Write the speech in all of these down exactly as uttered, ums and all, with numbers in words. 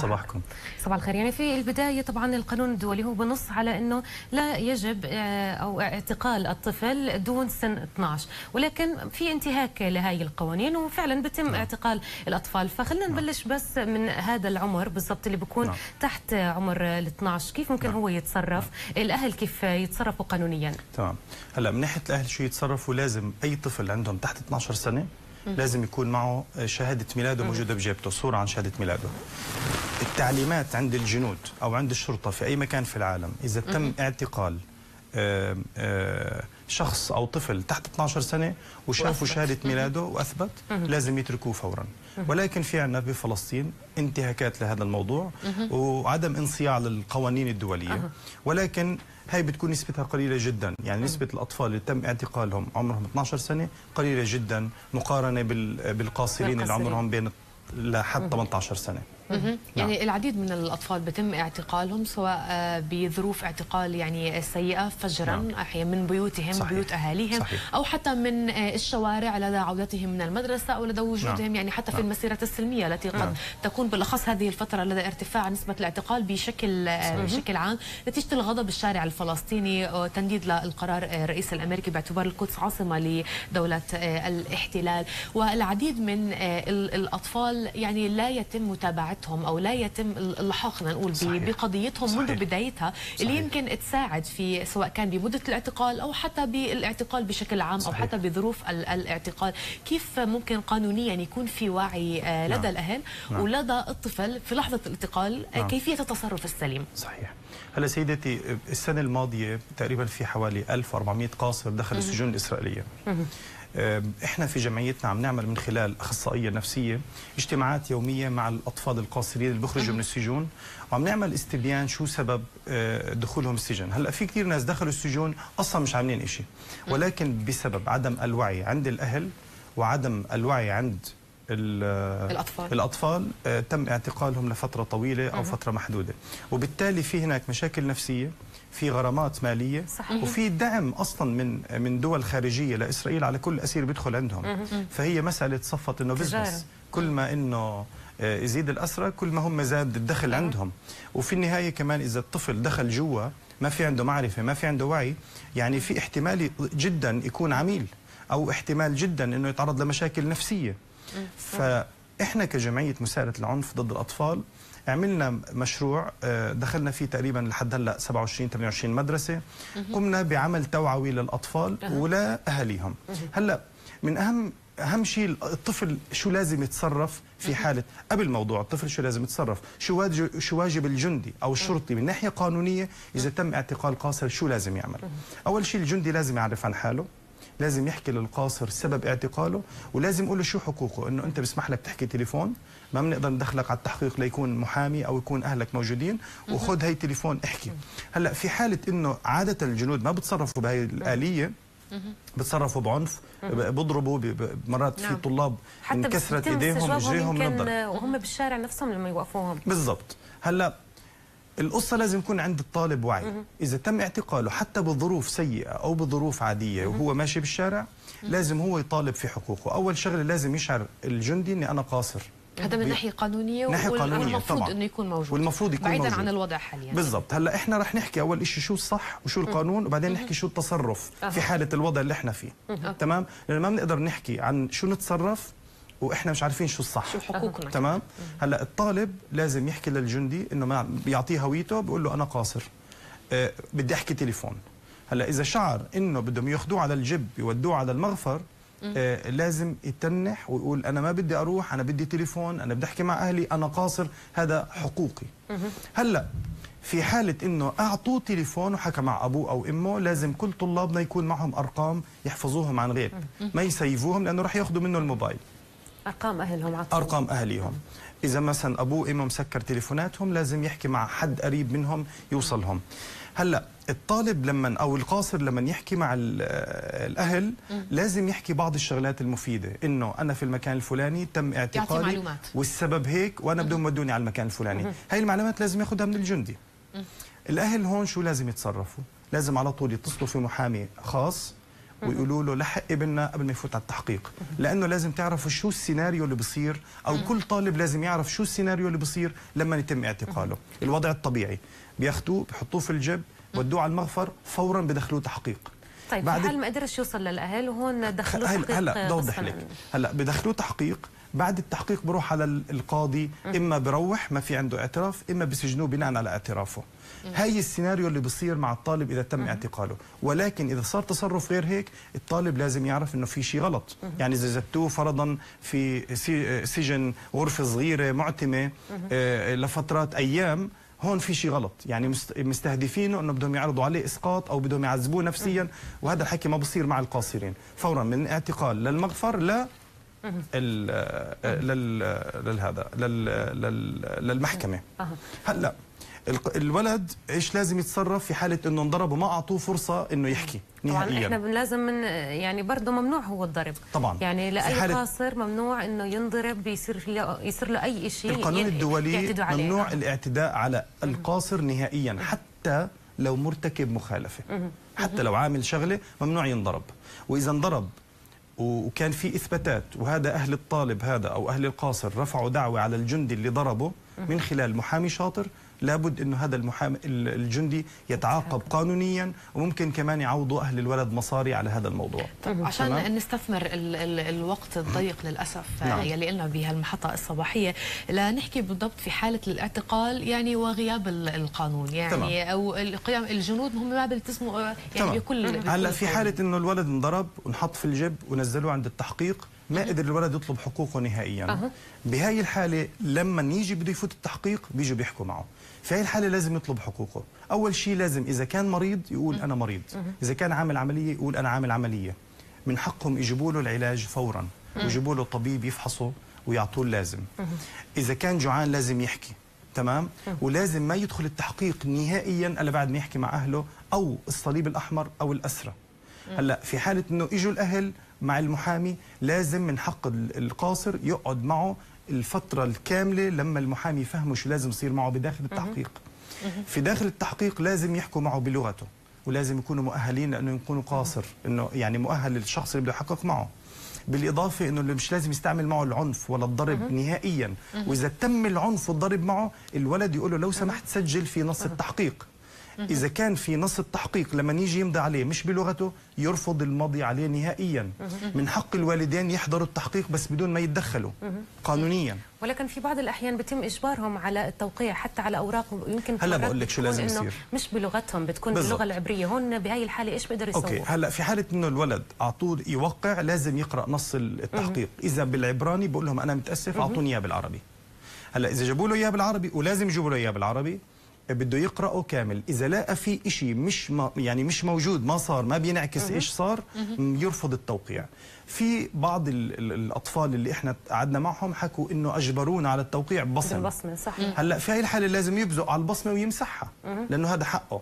صباحكم. صباح الخير. يعني في البداية طبعا القانون الدولي هو بنص على أنه لا يجب أو اعتقال الطفل دون سن اثني عشر، ولكن في انتهاك لهذه القوانين وفعلا بتم نعم. اعتقال الأطفال. فخلينا نعم. نبلش بس من هذا العمر بالضبط اللي بيكون نعم. تحت عمر ال اثني عشر، كيف ممكن نعم. هو يتصرف؟ نعم. الأهل كيف يتصرفوا قانونيا؟ تمام. هلا من ناحية الأهل شو يتصرفوا، لازم أي طفل عندهم تحت اثني عشر سنة لازم يكون معه شهادة ميلاده موجودة بجيبته، صورة عن شهادة ميلاده. التعليمات عند الجنود أو عند الشرطة في أي مكان في العالم، إذا تم اعتقال آآ آآ شخص أو طفل تحت اثني عشر سنة وشافوا شهادة ميلاده وأثبت، لازم يتركوه فورا. ولكن في عندنا بفلسطين انتهاكات لهذا الموضوع وعدم انصياع للقوانين الدولية، ولكن هاي بتكون نسبتها قليلة جدا. يعني نسبة الأطفال اللي تم اعتقالهم عمرهم اثني عشر سنة قليلة جدا مقارنة بالقاصرين اللي عمرهم بين لحد ثمانية عشر سنة. يعني نعم. العديد من الأطفال بتم اعتقالهم سواء بظروف اعتقال يعني سيئة فجرا نعم. أحيانا من بيوتهم صحيح. بيوت أهاليهم صحيح. أو حتى من الشوارع لدى عودتهم من المدرسة أو لدى وجودهم نعم. يعني حتى نعم. في المسيرات السلمية التي قد نعم. تكون بالأخص هذه الفترة لدى ارتفاع نسبة الاعتقال بشكل صحيح. بشكل عام نتيجة الغضب الشارع الفلسطيني وتنديد للقرار الرئيس الأمريكي باعتبار القدس عاصمة لدولة الاحتلال. والعديد من الأطفال يعني لا يتم متابعتهم أو لا يتم اللحاق خلينا نقول بقضيتهم صحيح. منذ بدايتها صحيح. اللي يمكن تساعد في سواء كان بمدة الاعتقال أو حتى بالاعتقال بشكل عام صحيح. أو حتى بظروف الاعتقال. كيف ممكن قانونيا يكون في وعي لدى نعم. الأهل نعم. ولدى الطفل في لحظة الانتقال نعم. كيفية التصرف السليم؟ صحيح. هلا سيدتي، السنة الماضية تقريبا في حوالي ألف وأربعمئة قاصر دخل السجون الإسرائيلية. احنا في جمعيتنا عم نعمل من خلال اخصائيه نفسيه اجتماعات يوميه مع الاطفال القاصرين اللي بيخرجوا من السجون، وعم نعمل استبيان شو سبب دخولهم السجن. هلا في كثير ناس دخلوا السجون اصلا مش عاملين شيء، ولكن بسبب عدم الوعي عند الاهل وعدم الوعي عند الأطفال, الأطفال تم اعتقالهم لفترة طويلة أو فترة محدودة، وبالتالي في هناك مشاكل نفسية، في غرامات مالية صحيح. وفي دعم أصلا من من دول خارجية لإسرائيل على كل أسير بيدخل عندهم. فهي مسألة صفت إنه بزنس، كل ما إنه يزيد الأسرى كل ما هم زاد الدخل عندهم. وفي النهاية كمان إذا الطفل دخل جوا ما في عنده معرفة ما في عنده وعي، يعني في احتمال جدا يكون عميل أو احتمال جدا إنه يتعرض لمشاكل نفسية. فإحنا كجمعية مساءلة العنف ضد الأطفال عملنا مشروع دخلنا فيه تقريبا لحد هلا سبعة وعشرين ثمانية وعشرين مدرسة، قمنا بعمل توعوي للأطفال ولا أهاليهم. هلا من أهم أهم شيء الطفل شو لازم يتصرف في حالة قبل موضوع الطفل شو لازم يتصرف، شو واجب شو واجب الجندي أو الشرطي من ناحية قانونية إذا تم اعتقال قاصر شو لازم يعمل. أول شيء الجندي لازم يعرف عن حاله، لازم يحكي للقاصر سبب اعتقاله، ولازم يقول له شو حقوقه، انه انت بسمح لك تحكي تليفون، ما بنقدر ندخلك على التحقيق ليكون محامي او يكون اهلك موجودين، وخذ هي تليفون احكي. هلا في حاله انه عاده الجنود ما بتصرفوا بهي الاليه، بتصرفوا بعنف، بيضربوا مرات في طلاب انكسرت ايديهم رجليهم من الضرب وهم بالشارع نفسهم لما يوقفوهم. بالضبط. هلا القصة لازم يكون عند الطالب وعي، إذا تم اعتقاله حتى بظروف سيئة أو بظروف عادية وهو ماشي بالشارع لازم هو يطالب في حقوقه. أول شغلة لازم يشعر الجندي إني أنا قاصر. هذا من ناحية قانونية ناحية قانونية والمفروض طبعا. إنه يكون موجود والمفروض يكون بعيدا موجود. عن الوضع حاليا. بالضبط. هلا إحنا رح نحكي أول شيء شو الصح وشو القانون وبعدين نحكي شو التصرف في حالة الوضع اللي إحنا فيه. تمام؟ لأن ما بنقدر نحكي عن شو نتصرف واحنا مش عارفين شو الصح، شو حقوقنا. تمام. هلا الطالب لازم يحكي للجندي انه ما بيعطيه هويته، بيقول له انا قاصر أه بدي احكي تليفون. هلا اذا شعر انه بدهم ياخذوه على الجب يودوه على المغفر أه لازم يتنح ويقول انا ما بدي اروح، انا بدي تليفون، انا بدي احكي مع اهلي، انا قاصر، هذا حقوقي. هلا في حالة انه اعطوه تليفون وحكى مع ابوه او امه لازم كل طلابنا يكون معهم ارقام يحفظوهم عن غير، ما يسيفوهم لانه راح ياخذوا منه الموبايل. أرقام أهلهم عطوا. أرقام أهليهم. إذا مثلا أبوه وأمه مسكر تليفوناتهم لازم يحكي مع حد قريب منهم يوصلهم. هلا الطالب لما أو القاصر لما يحكي مع الأهل لازم يحكي بعض الشغلات المفيدة، إنه أنا في المكان الفلاني تم اعتقالي والسبب هيك وأنا بدهم يودوني على المكان الفلاني. هاي المعلومات لازم ياخذها من الجندي. الأهل هون شو لازم يتصرفوا؟ لازم على طول يتصلوا في محامي خاص ويقولوا له لحق ابننا قبل ما يفوت على التحقيق، لانه لازم تعرفوا شو السيناريو اللي بصير، او كل طالب لازم يعرف شو السيناريو اللي بصير لما يتم اعتقاله. الوضع الطبيعي بياخذوه بحطوه في الجب، ودوه على المغفر، فورا بدخلوه تحقيق. طيب في حال ما قدرش يوصل للاهل وهون دخلوه تحقيق. هلا بدي اوضح لك، هلا بدخلوه تحقيق، بعد التحقيق بروح على القاضي، اما بروح ما في عنده اعتراف، اما بسجنوه بناء على اعترافه. هاي السيناريو اللي بصير مع الطالب اذا تم اعتقاله، ولكن اذا صار تصرف غير هيك الطالب لازم يعرف انه في شيء غلط. يعني اذا زبطوه فرضا في سجن غرفه صغيره معتمه لفترات ايام، هون في شيء غلط، يعني مستهدفينه انه بدهم يعرضوا عليه اسقاط او بدهم يعذبوه نفسيا، وهذا الحكي ما بصير مع القاصرين. فورا من اعتقال للمغفر ل لل للهذا للمحكمه. هلا الولد ايش لازم يتصرف في حاله انه انضرب وما اعطوه فرصه انه يحكي نهائيا؟ طبعا احنا لازم من يعني برضه ممنوع هو الضرب طبعا، يعني لاي قاصر ممنوع انه ينضرب، بيصير يصير له اي شيء. القانون الدولي ممنوع آه. الاعتداء على القاصر نهائيا، حتى لو مرتكب مخالفه، حتى لو عامل شغله ممنوع ينضرب. واذا انضرب وكان في اثباتات، وهذا اهل الطالب هذا او اهل القاصر رفعوا دعوه على الجندي اللي ضربه من خلال محامي شاطر، لابد انه هذا المحامي الجندي يتعاقب قانونيا، وممكن كمان يعوضوا اهل الولد مصاري على هذا الموضوع. طب عشان تمام؟ نستثمر ال ال الوقت الضيق للاسف نعم. يلي لنا بهالمحطه الصباحيه لنحكي بالضبط في حاله الاعتقال يعني وغياب القانون، يعني تمام. او القيام الجنود هم ما بيلتزموا يعني تمام. بكل هلا في حاله انه الولد انضرب ونحط في الجب ونزلوه عند التحقيق، ما قدر الولد يطلب حقوقه نهائيا. أه. بهاي الحاله لما يجي بده يفوت التحقيق بيجوا بيحكوا معه. في هاي الحاله لازم يطلب حقوقه. اول شيء لازم اذا كان مريض يقول انا مريض، اذا كان عامل عمليه يقول انا عامل عمليه. من حقهم يجيبوا له العلاج فورا، ويجيبوا له طبيب يفحصه ويعطوه اللازم. اذا كان جوعان لازم يحكي، تمام؟ ولازم ما يدخل التحقيق نهائيا الا بعد ما يحكي مع اهله او الصليب الاحمر او الاسرى. هلا في حاله انه اجوا الاهل مع المحامي، لازم من حق القاصر يقعد معه الفترة الكاملة لما المحامي يفهمه شو لازم يصير معه بداخل التحقيق. في داخل التحقيق لازم يحكوا معه بلغته، ولازم يكونوا مؤهلين لأنه يكونوا قاصر، إنه يعني مؤهل للشخص اللي بده يحقق معه. بالإضافة إنه اللي مش لازم يستعمل معه العنف ولا الضرب نهائيا، وإذا تم العنف والضرب معه الولد يقول له لو سمحت سجل في نص التحقيق. إذا كان في نص التحقيق لما يجي يمضي عليه مش بلغته يرفض المضي عليه نهائيا. من حق الوالدين يحضروا التحقيق بس بدون ما يتدخلوا قانونيا. ولكن في بعض الأحيان بيتم إجبارهم على التوقيع حتى على أوراق يمكن هلا بقول لك شو لازم يصير، مش بلغتهم، بتكون بالزبط. باللغة العبرية. هون بهاي الحالة إيش بقدر يسوي؟ أوكي هلا في حالة إنه الولد أعطوه يوقع لازم يقرأ نص التحقيق. إذا بالعبراني بقول لهم أنا متأسف أعطوني إياه بالعربي. هلا إذا جابوا له إياه بالعربي، ولازم يجيبوا له إياه بالعربي، بده يقرأه كامل. إذا لقى في شيء مش ما يعني مش موجود، ما صار، ما بينعكس إيش صار، يرفض التوقيع. في بعض ال ال الأطفال اللي إحنا قعدنا معهم حكوا إنه أجبرونا على التوقيع ببصمة. بالبصمة صحيح. هلا في هاي الحالة لازم يبزق على البصمة ويمسحها، لأنه هذا حقه.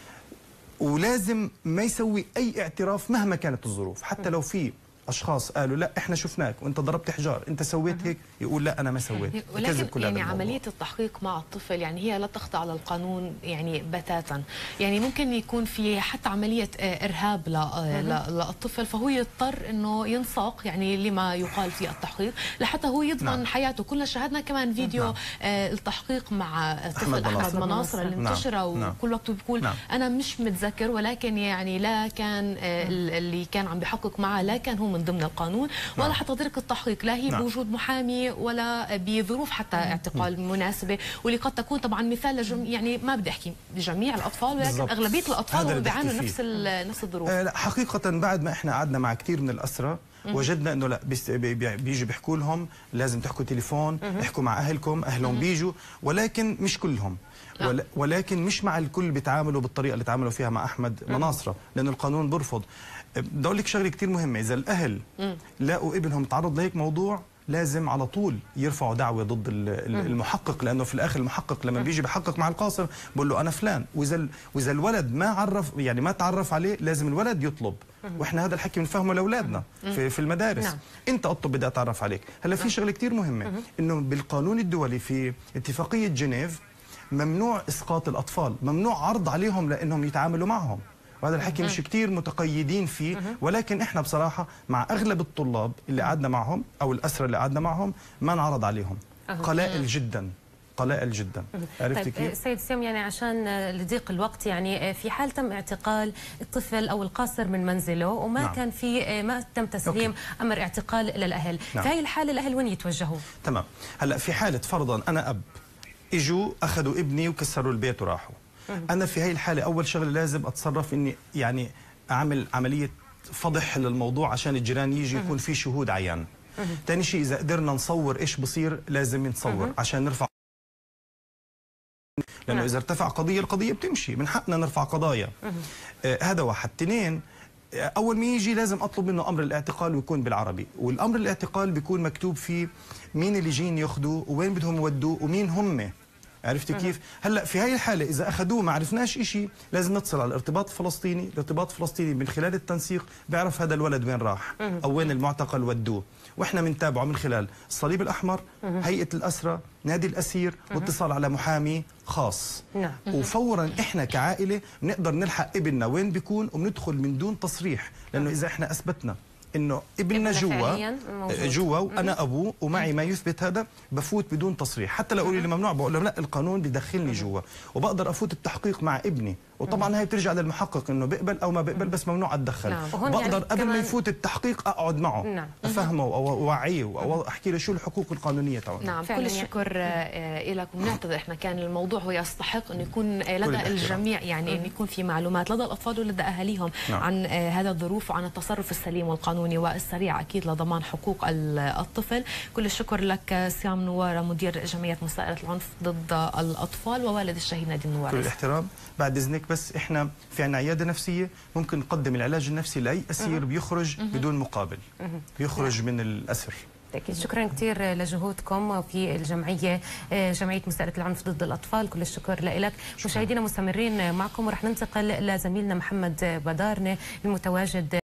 ولازم ما يسوي أي اعتراف مهما كانت الظروف، حتى لو في اشخاص قالوا لا احنا شفناك وانت ضربت حجار، انت سويت هيك، يقول لا انا ما سويت. ولكن كل يعني عمليه التحقيق مع الطفل يعني هي لا تخضع للقانون يعني بتاتا. يعني ممكن يكون في حتى عمليه ارهاب للطفل، فهو يضطر انه ينساق يعني لما يقال في التحقيق لحتى هو يضمن نعم. حياته. كلنا شاهدنا كمان فيديو نعم. التحقيق مع الطفل احمد, أحمد مناصر اللي انتشر نعم. وكل وقت بيقول نعم. انا مش متذكر، ولكن يعني لا كان اللي كان عم بيحقق معه لا كان هو من ضمن القانون ولا نعم. حتى طريقه التحقيق لا هي نعم. بوجود محامي ولا بظروف حتى اعتقال مناسبه، واللي قد تكون طبعا مثال لجم... يعني ما بدي احكي لجميع الاطفال، ولكن بالزبط. اغلبيه الاطفال هم بيعانوا نفس نفس الظروف. آه لا حقيقه بعد ما احنا قعدنا مع كثير من الاسرى وجدنا انه لا بيجوا بيحكوا لهم لازم تحكوا تليفون، احكوا مع اهلكم، اهلهم بيجوا، ولكن مش كلهم. ولكن مش مع الكل بيتعاملوا بالطريقه اللي تعاملوا فيها مع احمد مناصره، لان القانون برفض. بدي اقول لك شغله كثير مهمه، اذا الاهل لاقوا ابنهم تعرض لهيك موضوع لازم على طول يرفعوا دعوه ضد المحقق، لانه في الاخر المحقق لما بيجي بيحقق مع القاصر بقول له انا فلان، واذا واذا الولد ما عرف يعني ما تعرف عليه لازم الولد يطلب. واحنا هذا الحكي بنفهمه لاولادنا في, في المدارس. نعم. انت اطلب بدي اتعرف عليك. هلا في شغله كثير مهمه انه بالقانون الدولي في اتفاقيه جنيف ممنوع اسقاط الاطفال، ممنوع عرض عليهم لانهم يتعاملوا معهم، وهذا الحكي مش كتير متقيدين فيه، ولكن احنا بصراحه مع اغلب الطلاب اللي قعدنا معهم او الاسرى اللي قعدنا معهم ما انعرض عليهم، قلائل جدا قلائل جدا. عرفت طيب كيف؟ سيد سيام، يعني عشان لضيق الوقت، يعني في حال تم اعتقال الطفل او القاصر من منزله وما نعم. كان في ما تم تسليم أوكي. امر اعتقال للاهل، نعم. في هاي الحاله الاهل وين يتوجهوا؟ تمام. هلا في حاله فرضا انا اب اجوا اخذوا ابني وكسروا البيت وراحوا، انا في هاي الحاله اول شغله لازم اتصرف اني يعني اعمل عمليه فضح للموضوع عشان الجيران يجي يكون في شهود عيان. ثاني شيء اذا قدرنا نصور ايش بصير لازم نصور عشان نرفع، لانه نعم. اذا ارتفع قضيه القضيه بتمشي، من حقنا نرفع قضايا. آه هذا واحد. اثنين، اول ما يجي لازم اطلب منه امر الاعتقال ويكون بالعربي، والامر الاعتقال بيكون مكتوب فيه مين اللي جايين ياخذوه ووين بدهم يودوه ومين هم. عرفتي كيف؟ هلا في هاي الحاله اذا اخذوه ما عرفناش شيء لازم نتصل على الارتباط الفلسطيني، الارتباط الفلسطيني من خلال التنسيق بيعرف هذا الولد وين راح او وين المعتقل ودوه، واحنا بنتابعه من خلال الصليب الاحمر، هيئه الاسرى، نادي الاسير، واتصال على محامي خاص. وفورا احنا كعائله بنقدر نلحق ابننا وين بيكون وبندخل من دون تصريح، لانه اذا احنا اثبتنا انه ابننا جوا جوا وانا ابوه ومعي ما يثبت هذا بفوت بدون تصريح، حتى لو قولوا لي ممنوع بقول لهم لا القانون بدخلني جوا وبقدر افوت التحقيق مع ابني، وطبعا هي بترجع للمحقق انه بقبل او ما بقبل، بس ممنوع اتدخل. نعم. بقدر يعني قبل ما يفوت التحقيق اقعد معه. نعم. افهمه او اوعيه او احكي له شو الحقوق القانونيه تبعه. نعم. كل الشكر لك، وبنعتذر احنا كان الموضوع هو يستحق انه يكون لدى الجميع، يعني انه يكون في معلومات لدى الاطفال ولدى اهاليهم نعم. عن هذا الظروف وعن التصرف السليم والقانوني والسريع اكيد لضمان حقوق الطفل. كل الشكر لك سيام نواره، مدير جمعيه مساءله العنف ضد الاطفال ووالد الشهيد نادين نواره. كل الاحترام. بعد اذنك بس احنا في عندنا عياده نفسيه ممكن نقدم العلاج النفسي لاي اسير بيخرج بدون مقابل، بيخرج من الاسر. أكيد. شكرا كثير لجهودكم في الجمعيه جمعيه مساءله العنف ضد الاطفال، كل الشكر لك. مشاهدينا مستمرين معكم ورح ننتقل لزميلنا محمد بدارنه المتواجد